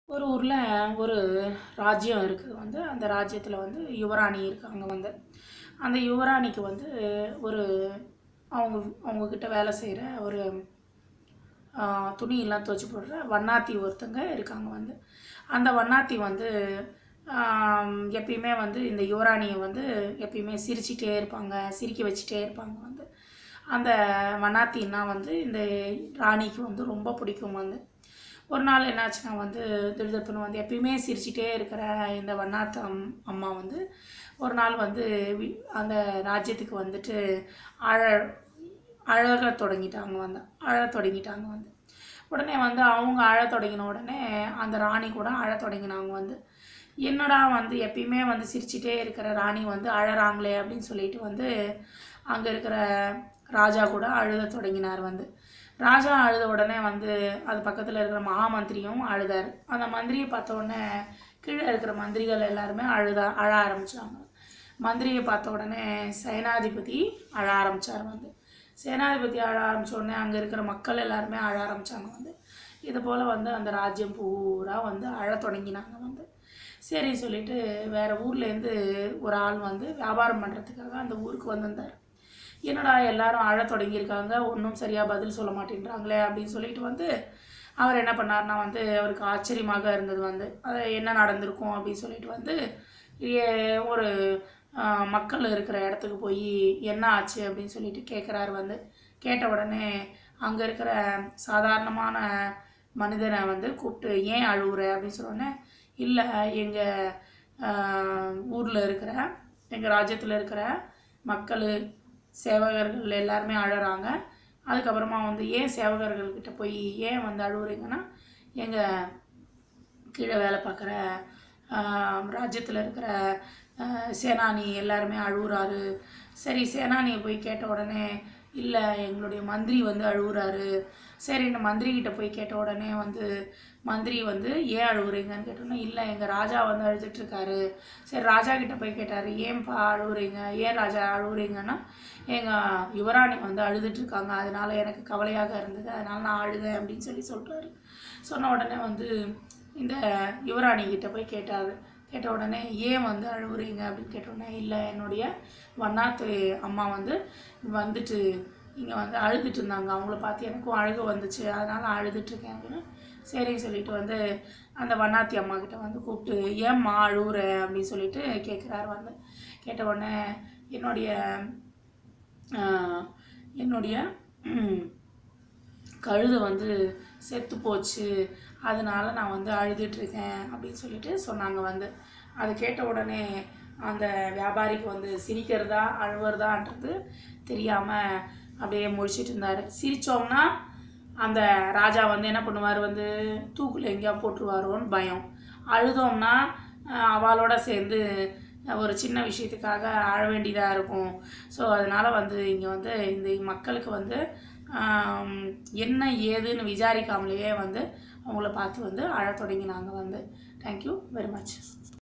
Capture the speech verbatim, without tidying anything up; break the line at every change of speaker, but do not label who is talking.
ஒரு ஊர்ல ஒரு ராஜ்யம் இருக்குது வந்து அந்த ராஜ்யத்தில் வந்து யுவராணி இருக்காங்க வந்து அந்த யுவராணிக்கு வந்து ஒரு அவங்க அவங்கக்கிட்ட வேலை செய்கிற ஒரு துணியெல்லாம் துவைச்சி போடுற வண்ணாத்தி ஒருத்தங்க இருக்காங்க வந்து அந்த வண்ணாத்தி வந்து எப்பயுமே வந்து இந்த யுவராணியை வந்து எப்பயுமே சிரிச்சிட்டே இருப்பாங்க சிரிக்க வச்சுட்டே இருப்பாங்க வந்து அந்த வண்ணாத்தின்னா வந்து இந்த ராணிக்கு வந்து ரொம்ப பிடிக்கும் வந்து ஒரு நாள் என்னாச்சுன்னா வந்து திடுதிப்புன்னு வந்து எப்பயுமே சிரிச்சிட்டே இருக்கிற இந்த வண்ணாத்து அம் அம்மா வந்து ஒரு நாள் வந்து அந்த ராஜ்யத்துக்கு வந்துட்டு அழ அழக தொடங்கிட்டாங்க வந்து அழ தொடங்கிட்டாங்க வந்து உடனே வந்து அவங்க அழ தொடங்கின உடனே அந்த ராணி கூட அழ தொடங்கினாங்க வந்து என்னடா வந்து எப்பயுமே வந்து சிரிச்சிட்டே இருக்கிற ராணி வந்து அழறாங்களே அப்படின்னு சொல்லிட்டு வந்து அங்கே இருக்கிற ராஜா கூட அழுத தொடங்கினார் வந்து ராஜா அழுத உடனே வந்து அது பக்கத்தில் இருக்கிற மகாமந்திரியும் அழுதார் அந்த மந்திரியை பார்த்த உடனே கீழே இருக்கிற மந்திரிகள் எல்லாருமே அழுதா அழ ஆரம்பித்தாங்க மந்திரியை பார்த்த உடனே சேனாதிபதி அழ ஆரம்பித்தார் வந்து சேனாதிபதி அழ ஆரம்பித்த உடனே அங்கே இருக்கிற மக்கள் எல்லாருமே அழ ஆரம்பித்தாங்க வந்து இது போல் வந்து அந்த ராஜ்யம் பூரா வந்து அழ தொடங்கினாங்க வந்து சரி சொல்லிட்டு வேறு ஊர்லேருந்து ஒரு ஆள் வந்து வியாபாரம் பண்ணுறதுக்காக அந்த ஊருக்கு வந்திருந்தார் என்னடா எல்லாரும் அழ தொடங்கியிருக்காங்க ஒன்றும் சரியாக பதில் சொல்ல மாட்டேன்றாங்களே அப்படின்னு சொல்லிட்டு வந்து அவர் என்ன பண்ணார்னா வந்து அவருக்கு ஆச்சரியமாக இருந்தது வந்து அது என்ன நடந்திருக்கும் அப்படின்னு சொல்லிட்டு வந்து ஒரு மக்கள் இருக்கிற இடத்துக்கு போய் என்ன ஆச்சு அப்படின்னு சொல்லிட்டு கேட்குறாரு வந்து கேட்ட உடனே அங்கே இருக்கிற சாதாரணமான மனிதனை வந்து கூப்பிட்டு ஏன் அழுகுற அப்படின்னு சொன்னோடனே இல்லை எங்கள் ஊரில் இருக்கிற எங்கள் ராஜ்யத்தில் இருக்கிற மக்கள் சேவகர்கள் எல்லாருமே அழறாங்க அதுக்கப்புறமா வந்து ஏன் சேவகர்கள்கிட்ட போய் ஏன் வந்து அழுகுறீங்கன்னா எங்கள் கீழே வேலை பார்க்குற ராஜ்யத்தில் இருக்கிற சேனானி எல்லாருமே அழுகுறாரு சரி சேனானியை போய் கேட்ட உடனே இல்லை எங்களுடைய மந்திரி வந்து அழுகுறாரு சரி இந்த மந்திரிகிட்ட போய் கேட்ட உடனே வந்து மந்திரி வந்து ஏன் அழுகுறீங்கன்னு கேட்டோன்னா இல்லை எங்கள் ராஜா வந்து அழுதுட்டுருக்காரு சரி ராஜா கிட்டே போய் கேட்டார் ஏன்பா அழுகுறீங்க ஏன் ராஜா அழுகுறீங்கன்னா எங்கள் யுவராணி வந்து அழுதுட்டுருக்காங்க அதனால எனக்கு கவலையாக இருந்தது அதனால் நான் அழுதேன் அப்படின்னு சொல்லி சொல்கிறாரு சொன்ன உடனே வந்து இந்த யுவராணி கிட்டே போய் கேட்டார் கேட்ட உடனே ஏன் வந்து அழுகுறீங்க அப்படின்னு கேட்டோடனே இல்லை என்னுடைய வண்ணாத்து அம்மா வந்து வந்துட்டு இங்கே வந்து அழுதுட்டு இருந்தாங்க அவங்கள பார்த்து எனக்கும் அழுக வந்துச்சு அதனால் அழுதுட்டுருக்கேன் அப்படின்னு சரின்னு சொல்லிட்டு வந்து அந்த வண்ணாத்தி அம்மா கிட்ட வந்து கூப்பிட்டு ஏம்மா அழுகுற அப்படின்னு சொல்லிட்டு கேட்குறாரு வந்து கேட்ட உடனே என்னுடைய என்னுடைய கழுதை வந்து செத்து போச்சு அதனால நான் வந்து அழுதுட்டுருக்கேன் அப்படின்னு சொல்லிட்டு சொன்னாங்க வந்து அது கேட்ட உடனே அந்த வியாபாரிக்கு வந்து சிரிக்கிறதா அழுவுறதான்றது தெரியாமல் அப்படியே முடிச்சிட்டு இருந்தார் சிரித்தோம்னா அந்த ராஜா வந்து என்ன பண்ணுவார் வந்து தூக்கில் எங்கேயா போட்டுருவாரோன்னு பயம் அழுதோம்னா அவளோட சேர்ந்து ஒரு சின்ன விஷயத்துக்காக அழ வேண்டியதாக இருக்கும் ஸோ அதனால் வந்து இங்கே வந்து இந்த மக்களுக்கு வந்து என்ன ஏதுன்னு விசாரிக்காமலேயே வந்து அவங்கள பார்த்து வந்து அழ தொடங்கினாங்க வந்து தேங்க்யூ வெரி மச்